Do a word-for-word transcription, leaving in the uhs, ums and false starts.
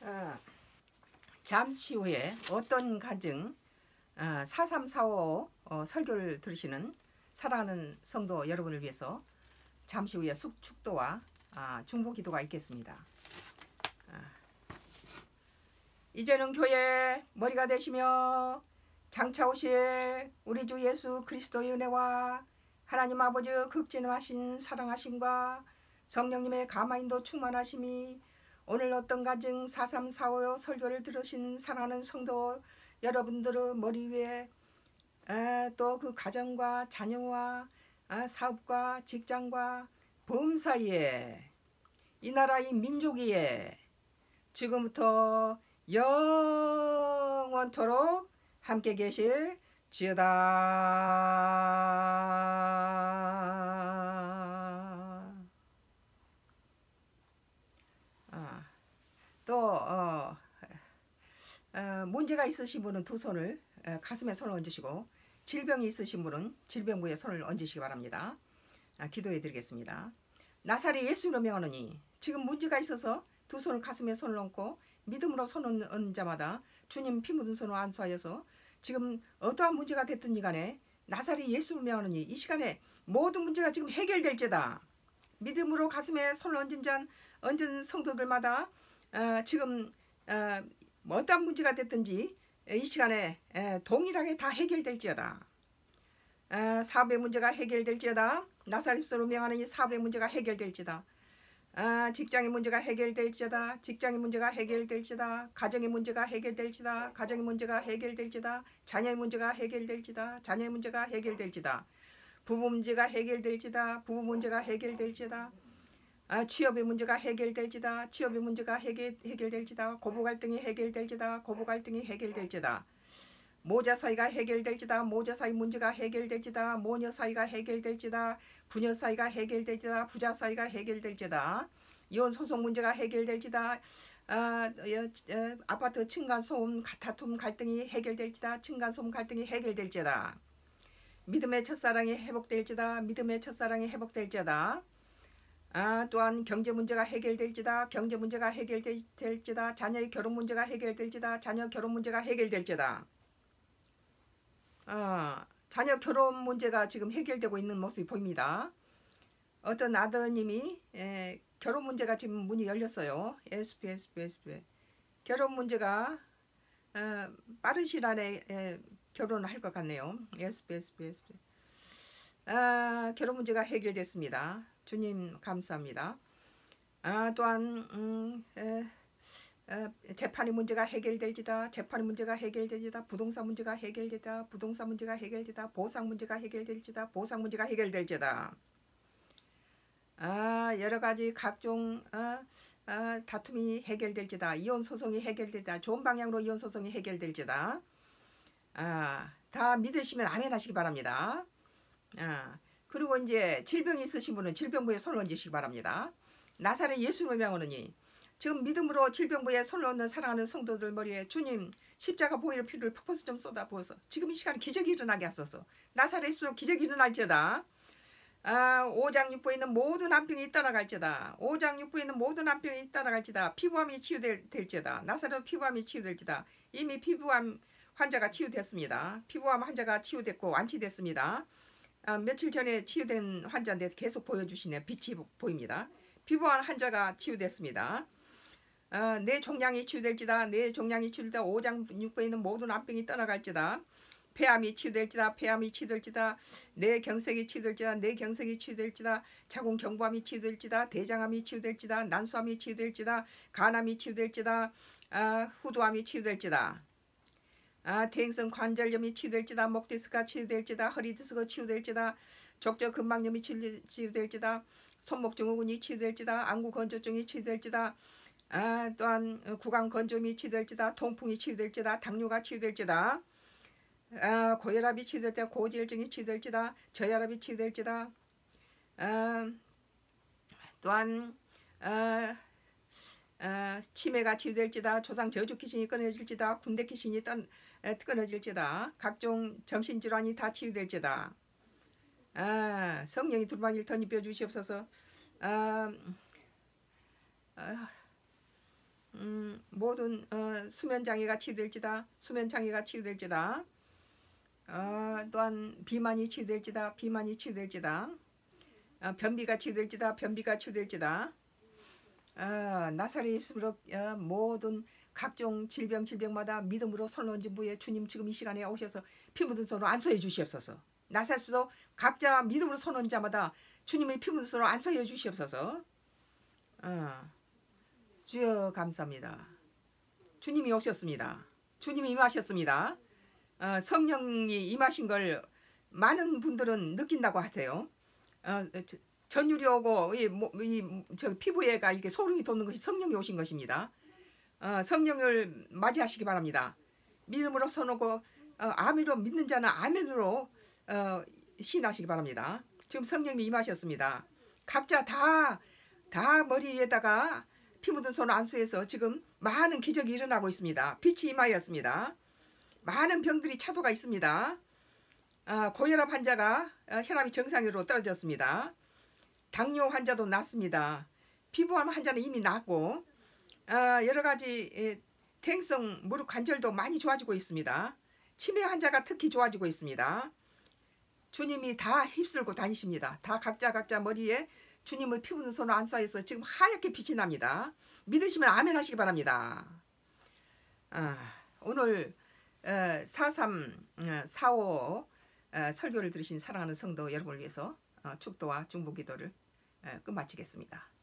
어, 잠시 후에 어떤 가정 어, 사삼사오 어, 설교를 들으시는 사랑하는 성도 여러분을 위해서 잠시 후에 숙, 축도와 아, 중보 기도가 있겠습니다. 아, 이제는 교회 머리가 되시며 장차 오실 우리 주 예수 그리스도의 은혜와 하나님 아버지 극진하신 사랑하심과 성령님의 감화인도 충만하심이 오늘 어떤 가정 사삼사오 설교를 들으신 사랑하는 성도 여러분들의 머리 위에 또 그 가정과 자녀와 아, 사업과 직장과 보험 사이에 이 나라 이 민족 위에 지금부터 영원토록 함께 계실 지어다. 아, 또 어, 어, 문제가 있으신 분은 두 손을 어, 가슴에 손을 얹으시고 질병이 있으신 분은 질병부에 손을 얹으시기 바랍니다. 아, 기도해 드리겠습니다. 나사렛 예수로 명하노니 지금 문제가 있어서 두 손을 가슴에 손을 얹고 믿음으로 손을 얹은 자마다 주님 피 묻은 손으로 안수하여서 지금 어떠한 문제가 됐든지 간에 나사렛 예수로 명하노니 이 시간에 모든 문제가 지금 해결될지다. 믿음으로 가슴에 손을 얹은 자, 얹은 성도들마다 어, 지금 어, 어떠한 문제가 됐든지 이 시간에 에, 동일하게 다 해결될지어다. 어, 사업의 문제가 해결될지어다. 나사렛으로 명하는 이 사업의 문제가 해결될지다. 아, 직장의 문제가 해결될지다. 직장의 문제가 해결될지다. 가정의 문제가 해결될지다. 가정의 문제가 해결될지다. 자녀의 문제가 해결될지다. 자녀의 문제가 해결될지다. 부부 문제가 해결될지다. 부부 문제가 해결될지다. 아, 취업의 문제가 해결될지다. 취업의 문제가 해결, 해결될지다. 고부 갈등이 해결될지다. 고부 갈등이 해결될지다. 모자 사이가 해결될지다. 모자 사이 문제가 해결될지다. 모녀 사이가 해결될지다. 부녀 사이가 해결될지다. 부자 사이가 해결될지다. 이혼 소송 문제가 해결될지다. 아, 어, 어, 아파트 층간 소음 다툼 갈등이 해결될지다. 층간 소음 갈등이 해결될지다. 믿음의 첫사랑이 회복될지다. 믿음의 첫사랑이 회복될지다. 아, 또한 경제 문제가 해결될지다. 경제 문제가 해결될지다. 자녀의 결혼 문제가 해결될지다. 자녀 결혼 문제가 해결될지다. 어, 자녀 결혼 문제가 지금 해결되고 있는 모습이 보입니다. 어떤 아드님이 에, 결혼 문제가 지금 문이 열렸어요. 에스피 에스피 에스피 결혼 문제가 어, 빠른 시일 안에 에, 결혼을 할 것 같네요. 에스피 에스피 에스피 아, 결혼 문제가 해결됐습니다. 주님 감사합니다. 아, 또한 음, 에, 어, 재판의 문제가 해결될지다. 재판의 문제가 해결될지다. 부동산 문제가 해결되다. 부동산 문제가 해결되다. 보상 문제가 해결될지다. 보상 문제가 해결될지다. 아, 여러 가지 각종 어, 어, 다툼이 해결될지다. 이혼 소송이 해결되다. 좋은 방향으로 이혼 소송이 해결될지다. 아, 다 믿으시면 아멘 하시기 바랍니다. 아, 그리고 이제 질병이 있으신 분은 질병부에 손을 얹으시기 바랍니다. 나사렛 예수를 명하노니 지금 믿음으로 질병부에 손을 얹는 사랑하는 성도들 머리에 주님 십자가 보혈의 피를 폭포수 좀 쏟아 부어서 지금 이 시간에 기적이 일어나게 하소서. 나사렛 예수로 기적이 일어날지어다. 아, 오장육부에 있는 모든 암병이 떠나갈지다. 오장육부에 있는 모든 암병이 떠나갈지다. 피부암이 치유될지다. 나사렛 피부암이 치유될지다. 이미 피부암 환자가 치유됐습니다. 피부암 환자가 치유됐고 완치됐습니다. 아, 며칠 전에 치유된 환자인데 계속 보여주시네. 빛이 보입니다. 피부암 환자가 치유됐습니다. 어, 내 종양이 치유될지다. 내 종양이 치유될지다. 오장육부에 있는 모든 암병이 떠나갈지다. 폐암이 치유될지다. 폐암이 치유될지다. 내 경색이 치유될지다. 내 경색이 치유될지다. 자궁 경부암이 치유될지다. 대장암이 치유될지다. 난수암이 치유될지다. 간암이 치유될지다. 아, 후두암이 치유될지다. 아, 대행성 관절염이 치유될지다. 목디스크가 치유될지다. 허리디스크가 치유될지다. 족저근막염이 치유될지다. 손목증후군이 치유될지다. 안구건조증이 치유될지다. 아, 또한 구강건조염이 치유될지다. 통풍이 치유될지다. 당뇨가 치유될지다. 아, 고혈압이 치유될지다. 고지혈증이 치유될지다. 저혈압이 치유될지다. 아, 또한 아, 아, 치매가 치유될지다. 조상 저주 귀신이 끊어질지다. 군대 귀신이 떤, 에, 끊어질지다. 각종 정신질환이 다 치유될지다. 아, 성령이 두루마기를 덧입혀 주시옵소서. 아, 아, 음, 모든 어, 수면장애가 치유될지다. 수면장애가 치유될지다. 어, 또한 비만이 치유될지다. 비만이 치유될지다. 어, 변비가 치유될지다. 변비가 치유될지다. 어, 나사렛 예수로 어, 모든 각종 질병 질병마다 믿음으로 손을 얹은 부에 주님 지금 이 시간에 오셔서 피 묻은 손으로 안수해 주시옵소서. 나사렛에서 각자 믿음으로 손 얹은 자마다 주님의 피 묻은 손으로 안수해 주시옵소서. 어, 주여 감사합니다. 주님이 오셨습니다. 주님이 임하셨습니다. 어, 성령이 임하신 걸 많은 분들은 느낀다고 하세요. 어, 전율이 오고 이, 이, 저 피부에가 이게 소름이 돋는 것이 성령이 오신 것입니다. 어, 성령을 맞이하시기 바랍니다. 믿음으로 서놓고 어, 아멘으로 믿는 자는 아멘으로 어, 시인하시기 바랍니다. 지금 성령이 임하셨습니다. 각자 다, 다 머리에다가 피 묻은 손을 안수해서 지금 많은 기적이 일어나고 있습니다. 빛이 임하였습니다. 많은 병들이 차도가 있습니다. 어, 고혈압 환자가 어, 혈압이 정상으로 떨어졌습니다. 당뇨 환자도 낫습니다. 피부암 환자는 이미 낫고 어, 여러 가지 예, 퇴행성 무릎 관절도 많이 좋아지고 있습니다. 치매 환자가 특히 좋아지고 있습니다. 주님이 다 휩쓸고 다니십니다. 다 각자 각자 머리에 주님의 피 묻은 손을 안수하여서 지금 하얗게 빛이 납니다. 믿으시면 아멘 하시기 바랍니다. 아, 오늘 어, 사삼, 어, 사오 어, 설교를 들으신 사랑하는 성도 여러분을 위해서 어, 축도와 중보 기도를 어, 끝마치겠습니다.